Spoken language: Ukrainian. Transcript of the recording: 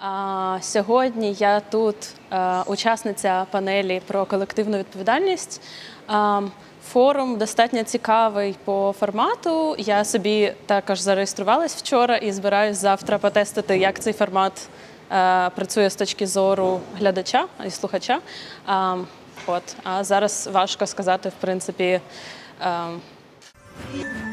Сьогодні я тут учасниця панелі про колективну відповідальність. Форум достатньо цікавий по формату. Я собі також зареєструвалась вчора і збираюсь завтра потестити, як цей формат працює з точки зору глядача і слухача. А зараз важко сказати, в принципі,